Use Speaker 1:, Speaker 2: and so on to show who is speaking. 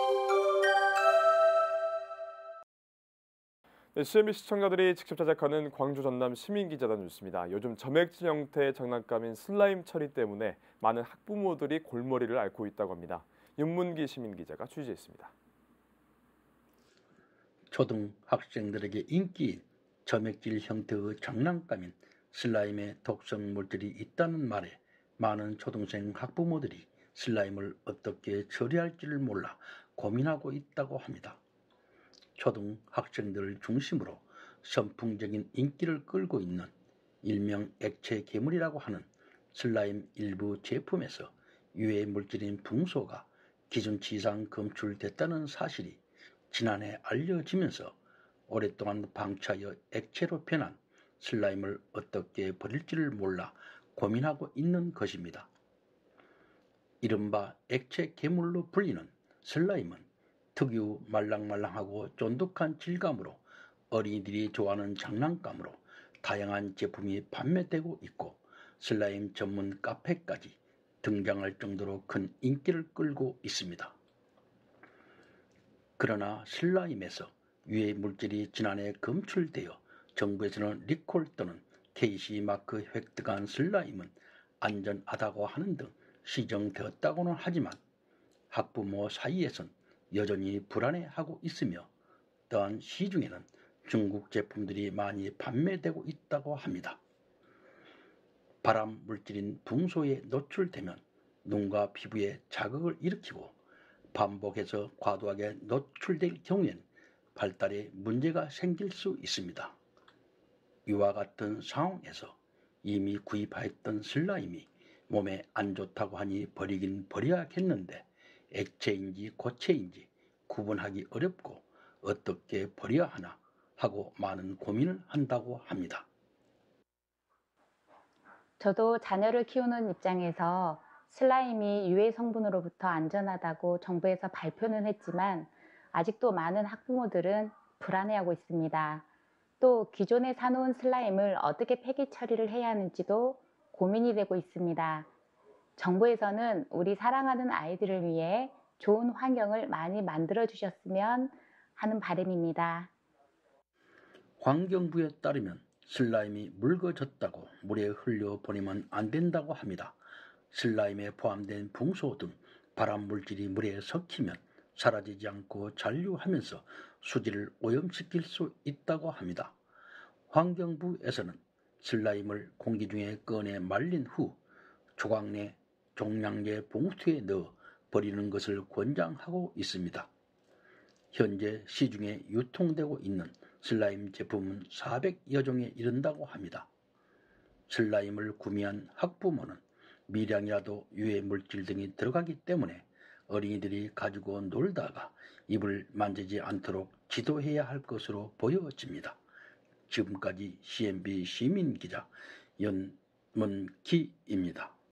Speaker 1: 네, CNB 시청자들이 직접 제작하는 광주 전남 시민기자단 뉴스입니다. 요즘 점액질 형태의 장난감인 슬라임 처리 때문에 많은 학부모들이 골머리를 앓고 있다고 합니다. 윤문기 시민기자가 취재했습니다.
Speaker 2: 초등학생들에게 인기인 점액질 형태의 장난감인 슬라임에 독성 물질이 있다는 말에 많은 초등생 학부모들이 슬라임을 어떻게 처리할지를 몰라 고민하고 있다고 합니다. 초등학생들을 중심으로 선풍적인 인기를 끌고 있는 일명 액체 괴물이라고 하는 슬라임 일부 제품에서 유해 물질인 붕소가 기준치 이상 검출됐다는 사실이 지난해 알려지면서 오랫동안 방치하여 액체로 변한 슬라임을 어떻게 버릴지를 몰라 고민하고 있는 것입니다. 이른바 액체 괴물로 불리는 슬라임은 특유 말랑말랑하고 쫀득한 질감으로 어린이들이 좋아하는 장난감으로 다양한 제품이 판매되고 있고 슬라임 전문 카페까지 등장할 정도로 큰 인기를 끌고 있습니다. 그러나 슬라임에서 유해 물질이 지난해 검출되어 정부에서는 리콜 또는 KC 마크 획득한 슬라임은 안전하다고 하는 등 시정되었다고는 하지만 학부모 사이에선 여전히 불안해하고 있으며 또한 시중에는 중국 제품들이 많이 판매되고 있다고 합니다. 발암 물질인 붕소에 노출되면 눈과 피부에 자극을 일으키고 반복해서 과도하게 노출될 경우엔 발달에 문제가 생길 수 있습니다. 이와 같은 상황에서 이미 구입하였던 슬라임이 몸에 안 좋다고 하니 버리긴 버려야겠는데 액체인지 고체인지 구분하기 어렵고 어떻게 버려야 하나 하고 많은 고민을 한다고 합니다.
Speaker 3: 저도 자녀를 키우는 입장에서 슬라임이 유해 성분으로부터 안전하다고 정부에서 발표는 했지만 아직도 많은 학부모들은 불안해하고 있습니다. 또 기존에 사놓은 슬라임을 어떻게 폐기 처리를 해야 하는지도 고민이 되고 있습니다. 정부에서는 우리 사랑하는 아이들을 위해 좋은 환경을 많이 만들어 주셨으면 하는 바람입니다.
Speaker 2: 환경부에 따르면 슬라임이 묽어졌다고 물에 흘려보내면 안 된다고 합니다. 슬라임에 포함된 붕소 등 발암 물질이 물에 섞이면 사라지지 않고 잔류하면서 수질을 오염시킬 수 있다고 합니다. 환경부에서는 슬라임을 공기 중에 꺼내 말린 후 조각 내 종량제 봉투에 넣어 버리는 것을 권장하고 있습니다. 현재 시중에 유통되고 있는 슬라임 제품은 400여 종에 이른다고 합니다. 슬라임을 구매한 학부모는 미량이라도 유해 물질 등이 들어가기 때문에 어린이들이 가지고 놀다가 입을 만지지 않도록 지도해야 할 것으로 보여집니다. 지금까지 CNB 시민기자 윤문기입니다.